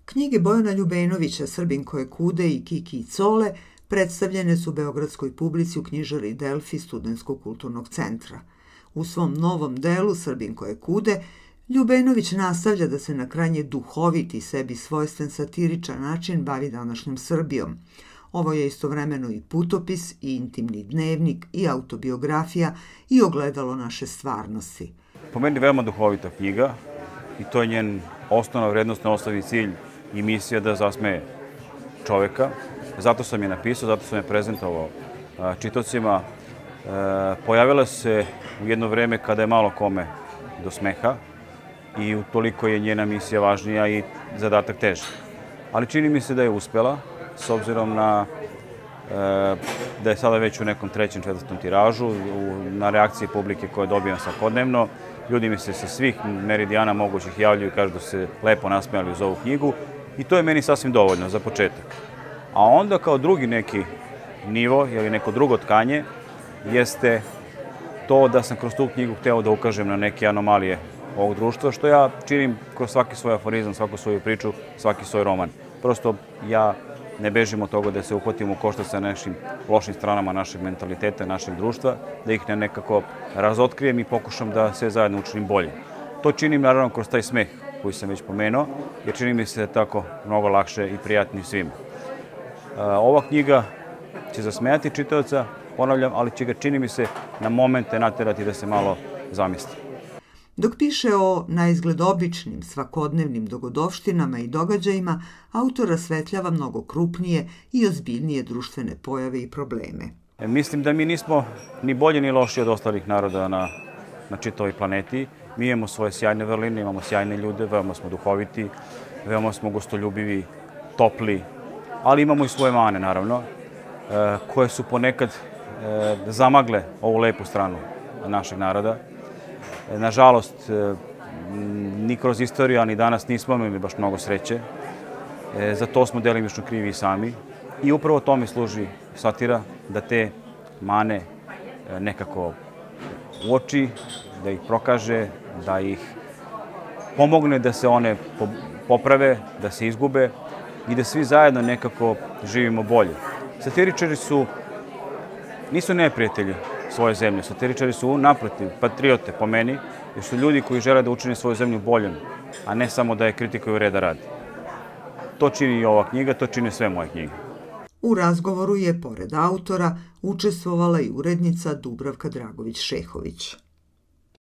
Knjige Bojana Ljubenovića, Srbin koje kude i Kiki i Cole predstavljene su beogradskoj publici u knjižari Delfi Studentskog kulturnog centra. U svom novom delu Srbin koje kude, Ljubenović nastavlja da se na krajnje duhovit i sebi svojstven satiričan način bavi današnjom Srbijom. Ovo je istovremeno i putopis, i intimni dnevnik, i autobiografija, i ogledalo naše stvarnosti. Po meni veoma duhovita knjiga i to je njen osnovna vrednostna osnovni cilj i misija da zasmeje čoveka. Zato sam je napisao, zato sam je prezentovao čitaocima. Pojavila se u jedno vreme kada je malo kome do smeha i utoliko je njena misija važnija i zadatak teži. Ali čini mi se da je uspela, s obzirom da je sada već u nekom trećem, četvrtom tiražu, na reakcije publike koje dobijam svakodnevno. Ljudi mi se sa svih meridijana mogućih javljaju i kažu da su se lepo nasmejali uz ovu knjigu i to je meni sasvim dovoljno za početak. A onda kao drugi neki nivo ili neko drugo tkanje jeste to da sam kroz tu knjigu hteo da ukažem na neke anomalije ovog društva, što ja činim kroz svaki svoj aforizam, svaku svoju priču, svaki svoj roman. Prosto ja ne bežim od toga da se uhvatim u koštac sa našim lošim stranama našeg mentaliteta, našeg društva, da ih nekako razotkrijem i pokušam da sve zajedno učinim bolje. To činim naravno kroz taj smeh koji sam već pomenuo, jer čini mi se tako mnogo lakše i prijatnije svima. Ova knjiga će zasmejati čitaoca, ponavljam, ali će ga, čini mi se, na momente naterati da se malo zamisli. Dok piše o naizgled običnim, svakodnevnim dogodovštinama i događajima, autor rasvetljava mnogo krupnije i ozbiljnije društvene pojave i probleme. Mislim da mi nismo ni bolji ni loši od ostalih naroda na čitavoj planeti. Mi imamo svoje sjajne vrline, imamo sjajne ljude, veoma smo duhoviti, veoma smo gostoljubivi, topli, ali imamo i svoje mane, naravno, koje su ponekad zamagle ovu lepu stranu našeg naroda. Nažalost, ni kroz istoriju, a ni danas nismo imali baš mnogo sreće. Za to smo delimično krivi i sami. I upravo tome služi satira, da te mane nekako uoči, da ih prokaže, da ih pomogne da se one poprave, da se izgube i da svi zajedno nekako živimo bolje. Satiričari nisu neprijatelji svoje zemlje. Satiričari su naprotiv, patriote po meni, jer su ljudi koji žele da učine svoju zemlju boljom, a ne samo da je kritikuju reda radi. To čini i ova knjiga, to čine sve moje knjige. U razgovoru je, pored autora, učestvovala i urednica Dubravka Dragović-Šehović.